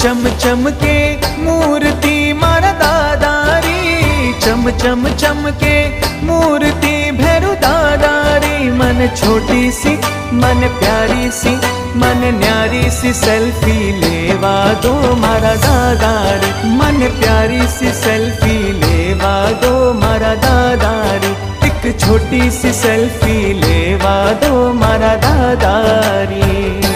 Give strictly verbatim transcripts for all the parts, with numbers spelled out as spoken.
चम चम के मूर्ति मारा दादारी, चम चम चम के मूर्ति भैरू दादारी। मन छोटी सी मन प्यारी सी मन न्यारी सी सेल्फी लेवा दो मारा दादारी। मन प्यारी सी सेल्फी लेवा दो मारा दादारी। एक छोटी सी सेल्फी लेवा दो मारा दादारी।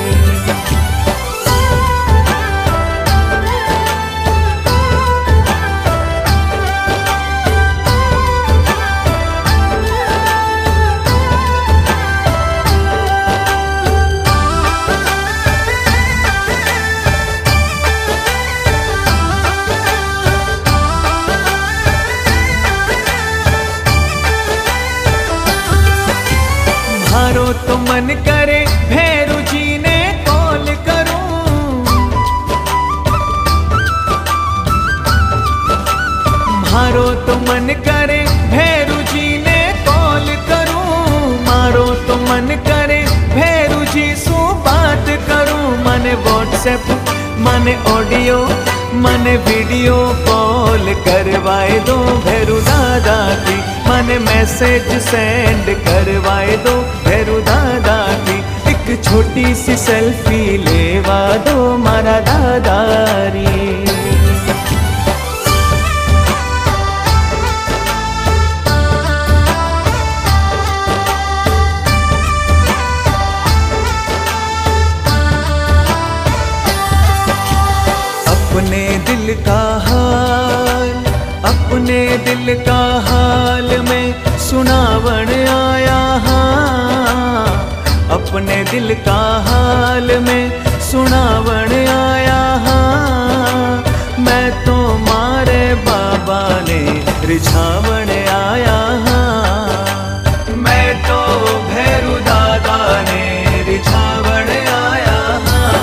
मारो तो मन करे भैरू जी ने कॉल करूं, मारो तो मन करे भैरू जी ने कॉल करूं। मारो तो मन करे भैरू जी सु बात करूं। मने व्हाट्सएप मने ऑडियो मने वीडियो कॉल करवाए दो भैरू दादा की। मने मैसेज सेंड करवाए दो भैरू दादा की। एक छोटी सी सेल्फी लेवा दो मारा दादारी। अपने दिल का हाल अपने दिल का हाल में सुनावण आया हाँ। अपने दिल का हाल में सुनावण आया हाँ। मैं तो मारे बाबा ने रिझावण आया हाँ। मैं तो भैरू दादा ने रिझावण आया हाँ।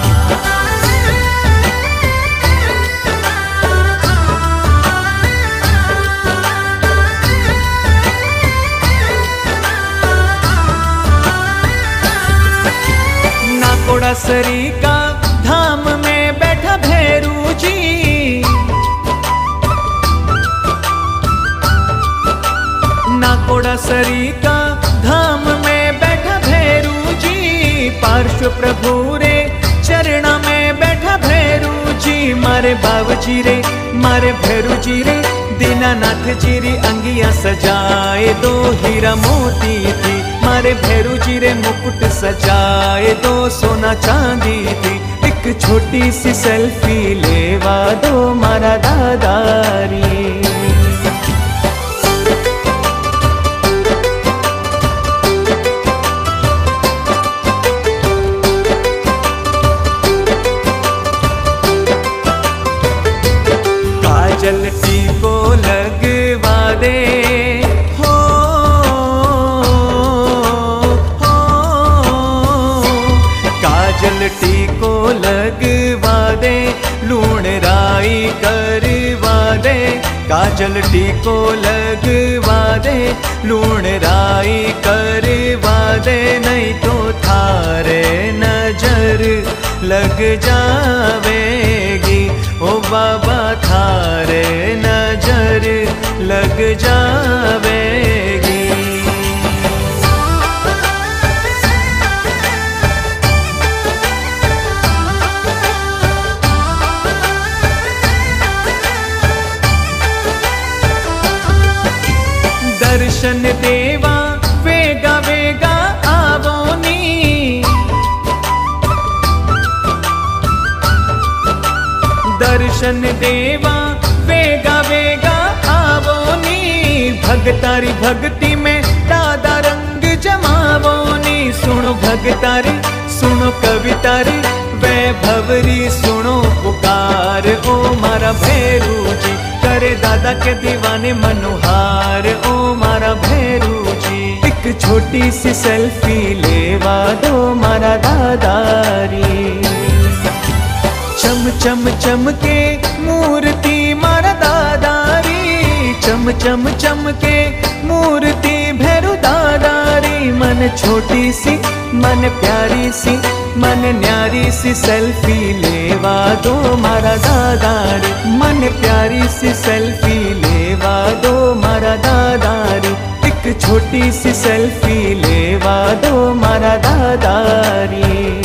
सरी का धाम में बैठा भैरू जी, नाकोड़ा सरी का धाम में बैठा भैरू जी। पार्श्व प्रभु रे चरणा में बैठा भैरू जी। मारे बाबूजी रे मारे भैरू जी रे दीनानाथ जी री अंगिया सजाए दो हीरा मोती थी। मारे भैरू जी रे मुकुट सजाए दो सोना चांदी थी। एक छोटी सी सेल्फी लेवा दो मारा दादारी। काजल टीको लगवा दे हो, हो काजल टीको लगवा दे लूण राई करवा दे। काजल टीको लगवा दे लूण राई करवा दे। नहीं तो थारे नजर लग जावेगी ओ बाबा थारे नजर लग जावेगी। दर्शन देवा वेगा वेगा आवोनी। दर्शन देवा वेगा वेगा आवोनी। भगतारी भक्ति में दादा रंग जमावोनी। सुनो भगतारी सुनो कवितारी वैभवरी सुनो पुकार ओ मारा भैरू जी। करे दादा के दीवाने मनोहार ओ मारा भैरू जी। एक छोटी सी सेल्फी लेवा दो मारा दादारी। चम चम चम के मूर्ति मारा दादारी। चम चम चम के मूर्ति भैरू दादारी। री मन छोटी सी मन प्यारी सी मन न्यारी सी सेल्फी लेवा दो मारा दादा रे। मन प्यारी सी सेल्फी लेवा दो मारा दादा रे। एक छोटी सी सेल्फी लेवा दो मारा दादा रे।